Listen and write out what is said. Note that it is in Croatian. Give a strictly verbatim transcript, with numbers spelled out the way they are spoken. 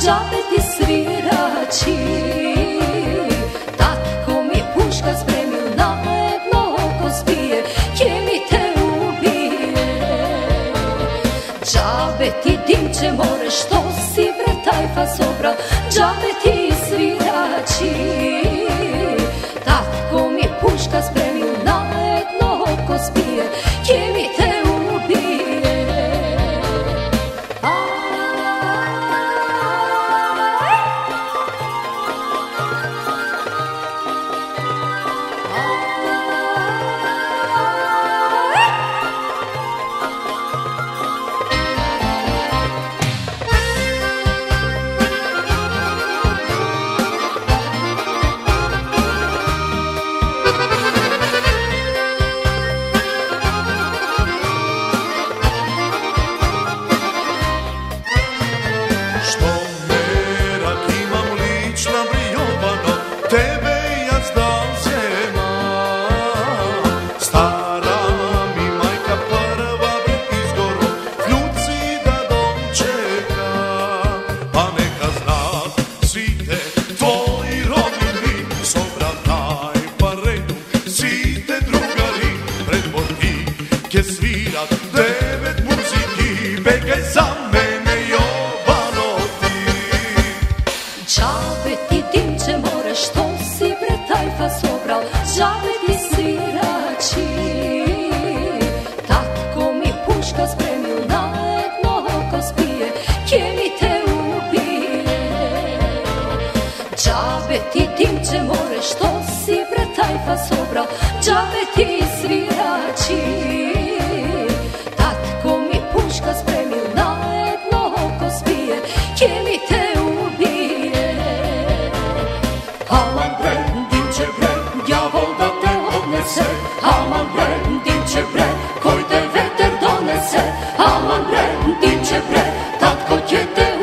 džabe ti svirači. Tatko mi je puška spremio, na jedno oko zbije, kje mi te ubije. Džabe ti dimče more, što si bre taj fas obral, džabe ti svirači. Tatko mi je puška spremio, na jedno oko zbije, kje mi te ubije. Će svirat devet muziki, bekaj za mene Jovano ti. Džabe ti dimče more, što si bre taj fas obral, džabe ti svirači. Tatko mi puška spremio, na jedno oko zbije, kje mi te ubije. Džabe ti dimče more, što si bre taj fas obral, džabe ti svirači. Aman bre, dimče bre, djavol da te odnese. Aman bre, dimče bre, koj te veter donese. Aman bre, dimče bre, tatko će te